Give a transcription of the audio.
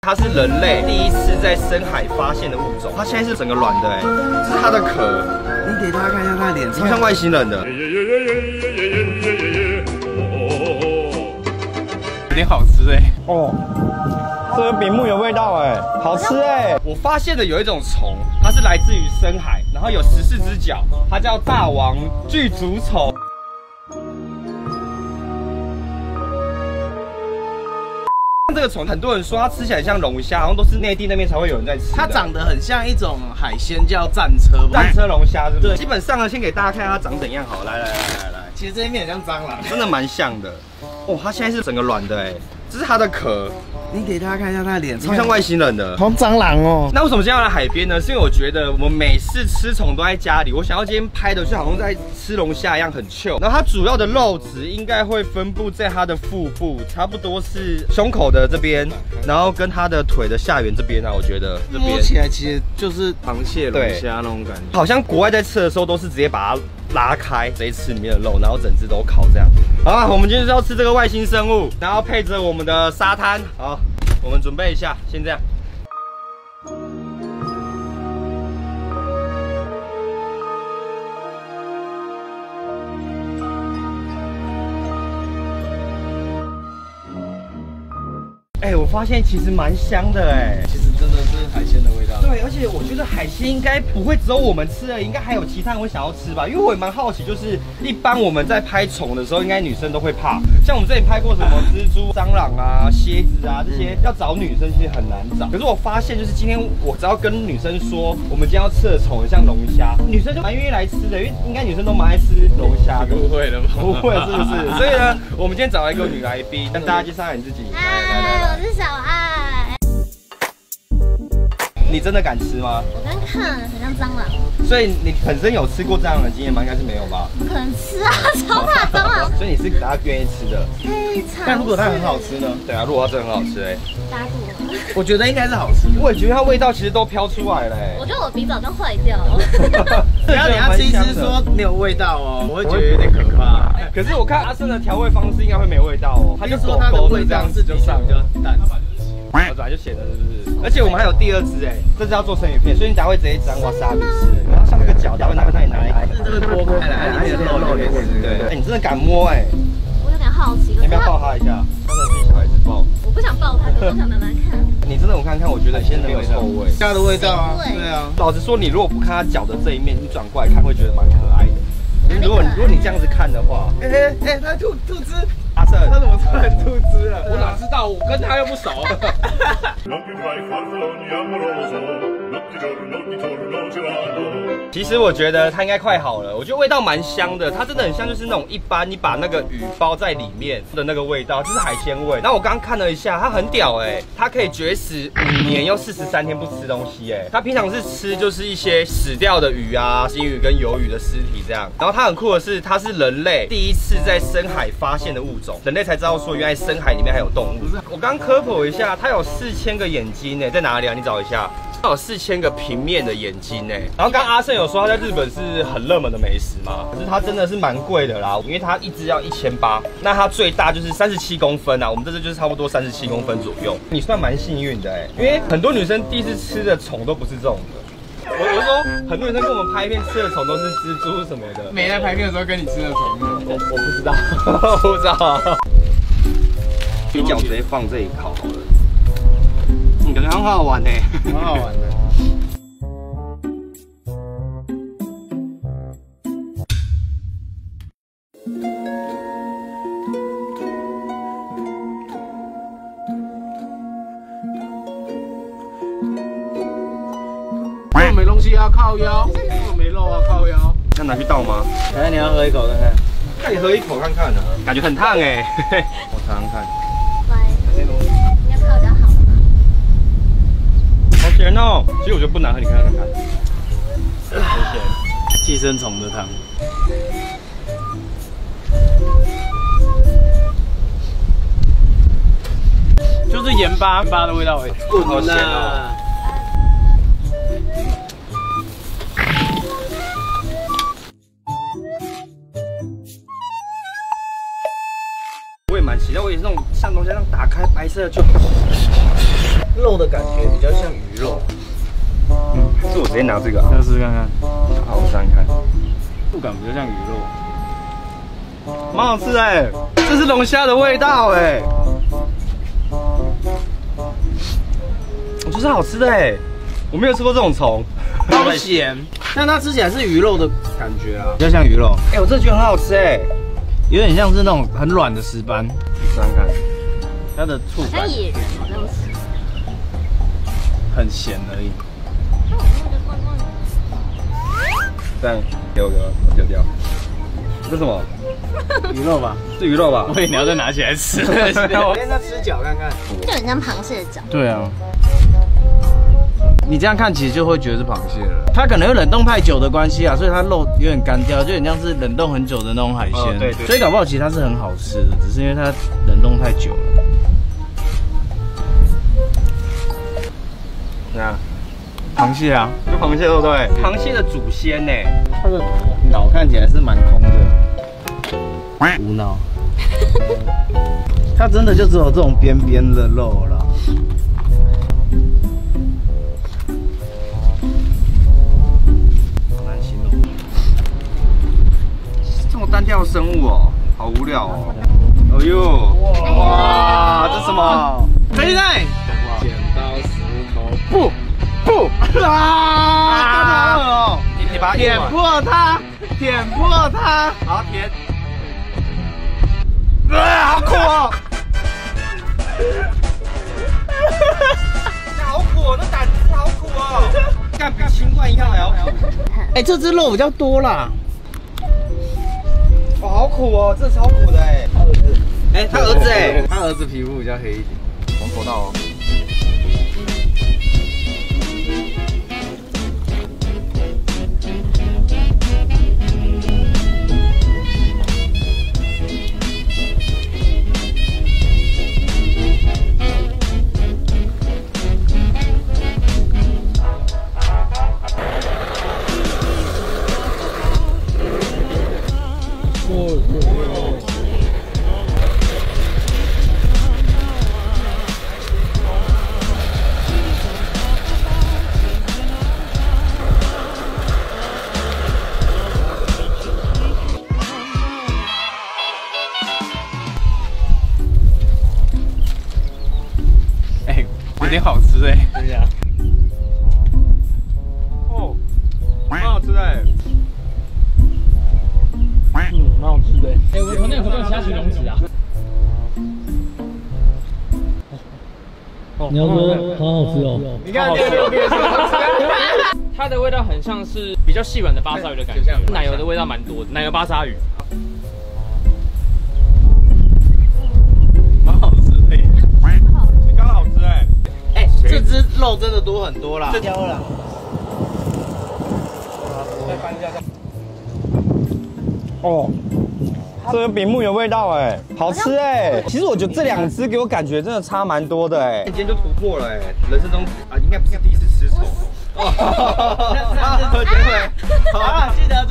它是人类第一次在深海发现的物种。它现在是整个软的，这是它的壳。 你给大家看一下它的脸， 超像外星人的。 有点好吃哦，这个比木有味道好吃我发现了有一种虫，它是来自于深海，然后有14只脚，它叫大王巨足虫。这个虫很多人说它吃起来像龙虾，好像都是内地那边才会有人在吃。 它长得很像一种海鲜，叫战车。 战车龙虾是不是？对，基本上呢，先给大家看它长怎样好。来， 其实这一面很像蟑螂， 真的蛮像的。哦，它现在是整个软的这是它的壳。 你给大家看一下它的脸， 超像外星人的， 好像蟑螂哦。 那为什么今天要来海边呢？是因为我觉得我们每次吃虫都在家里，我想要今天拍的就好像在吃龙虾一样很 chill。然后它主要的肉质应该会分布在它的腹部，差不多是胸口的这边，然后跟它的腿的下缘这边我觉得这边摸起来其实就是螃蟹、龙虾那种感觉。 好像国外在吃的时候都是直接把它拉开，直接吃里面的肉，然后整只都烤这样。好了，我们今天就是要吃这个外星生物，然后配着我们的沙滩。好，我们准备一下，先这样。我发现其实蛮香的其实真的是海鲜的味道。 对，而且我觉得海鲜应该不会只有我们吃应该还有其他人会想要吃吧？因为我也蛮好奇，就是一般我们在拍虫的时候，应该女生都会怕。像我们之前拍过什么蜘蛛、蟑螂啊、蝎子啊这些，要找女生其实很难找。可是我发现，就是今天我只要跟女生说，我们今天要吃的虫很像龙虾，女生就蛮愿意来吃的，因为应该女生都蛮爱吃龙虾的。 误会了吗？ 不会是不是？所以呢，我们今天找了一个女来宾，跟大家介绍一下你自己。 嗨，我是小爱。 你真的敢吃吗？ 我刚看很像蟑螂， 所以你本身有吃过这样的经验吗？应该是没有吧？ 不可能吃啊，超怕蟑螂。 所以你是大家愿意吃的。 非常。 但如果它很好吃呢？ 对啊，如果它真的很好吃打赌。 我觉得应该是好吃的。 我也觉得它味道其实都飘出来了我觉得我鼻早就坏掉了。 不要等下吃一吃说没有味道哦，我会觉得有点可怕。 可是我看阿胜的调味方式应该会没味道他就说它的味道是比较淡。 我本来就写的，是不是？而且我们还有第二只这只要做生鱼片，所以你等下会直接沾瓦萨比吃。然后像那个脚，等下会拿那里拿来， 这个剥开来，里面的肉也是。 对，你真的敢摸我有点好奇， 你要不要抱它一下？当然是小孩子抱。 我不想抱它，可是我想慢慢看。 你真的我看看，我觉得现在没有臭味， 虾的味道啊。对啊。 老实说，你如果不看它脚的这一面，你转过来看会觉得蛮可爱的。如果你这样子看的话， 它吐汁。 阿胜， 他怎么突然吐汁了？ 我哪知道？我跟他又不熟。 其实我觉得它应该快好了，我觉得味道蛮香的，它真的很像就是那种一般你把那个鱼包在里面的那个味道，就是海鲜味。那我刚刚看了一下，它很屌它可以绝食5年又43天不吃东西它平常是吃就是一些死掉的鱼啊、金鱼跟鱿鱼的尸体这样。然后它很酷的是，它是人类第一次在深海发现的物种，人类才知道说原来深海里面还有动物。我刚科普一下，它有4000个眼睛在哪里啊？你找一下。它有4000个平面的眼睛然后刚阿胜有说他在日本是很热门的美食嘛，可是它真的是蛮贵的啦，因为它一只要1800，那它最大就是37公分我们这只就是差不多37公分左右。你算蛮幸运的因为很多女生第一次吃的虫都不是这种的。我是说，很多女生跟我们拍片吃的虫都是蜘蛛什么的。 没在拍片的时候跟你吃的虫吗？ 我不知道，我不知道。你脚直接放这里烤好了。感觉很好玩很好玩的。我没东西要靠腰，我没肉要靠腰。 要拿去倒吗？ 你要喝一口看看。 那你喝一口看看感觉很烫我尝尝看。甜哦，其实我觉得不难喝，你看看看，很咸。 寄生虫的汤，就是盐巴的味道而已。 好咸哦。我也蛮期待，我也是那种像东西这样打开白色的就。肉肉的感觉比较像鱼肉。 是我直接拿这个啊， 要试试看看， 好，我试试看， 触感比较像鱼肉， 蛮好吃哎，这是龙虾的味道哎，我觉得是好吃的哎，我没有吃过这种虫， 超咸，但它吃起来是鱼肉的感觉啊，比较像鱼肉。 哎，我真的觉得很好吃哎， 有点像是那种很软的石斑， 你试试看， 它的触感好像野人好像是。 很咸而已。 那我那个罐罐， 这样给我，我丢掉。这是什么？ 鱼肉吧？ 是鱼肉吧？ 我以为你要再拿起来吃。 我先它吃脚看看。 就很像螃蟹的脚。 对啊。你这样看其实就会觉得是螃蟹了，它可能有冷冻太久的关系啊，所以它肉有点干掉，就很像是冷冻很久的那种海鲜。 对对。 所以搞不好其实它是很好吃的，只是因为它冷冻太久了。 对啊， 螃蟹啊， 就螃蟹对不对？螃蟹的祖先呢？ 它的脑看起来是蛮空的，无脑。它真的就只有这种边边的肉了。好难形容。 这么单调的生物哦，好无聊哦。哎呦，哇，这什么？ 飞奈， 剪刀石头不啊！ 你把它点破它，点破它。 好舔。好苦哦！好苦哦，那胆汁好苦哦，干比新冠一样还要苦。 哎，这只肉比较多啦。 哦，好苦哦，这超苦的哎。他儿子，哎，他儿子哎， 他儿子皮肤比较黑一点。 往口道哦。 哎，有点好吃哎。 对呀。 哦，蛮好吃的哎。 蛮好吃的。 哎，我团队有没有其他形容词啊？ 你要说好好吃哦。 你看这个变色， 它的味道很像是比较细软的巴沙鱼的感觉，奶油的味道蛮多的，奶油巴沙鱼。 蛮好吃的耶。 你刚好吃哎。 哎，这只肉真的多很多啦。这挑了。 再翻一下。哦，这个比木有味道哎，好吃哎。其实我觉得这两只给我感觉真的差蛮多的哎。今天就突破了哎，人生中啊应该不是第一次吃虫。哦， 那是机会。好，记得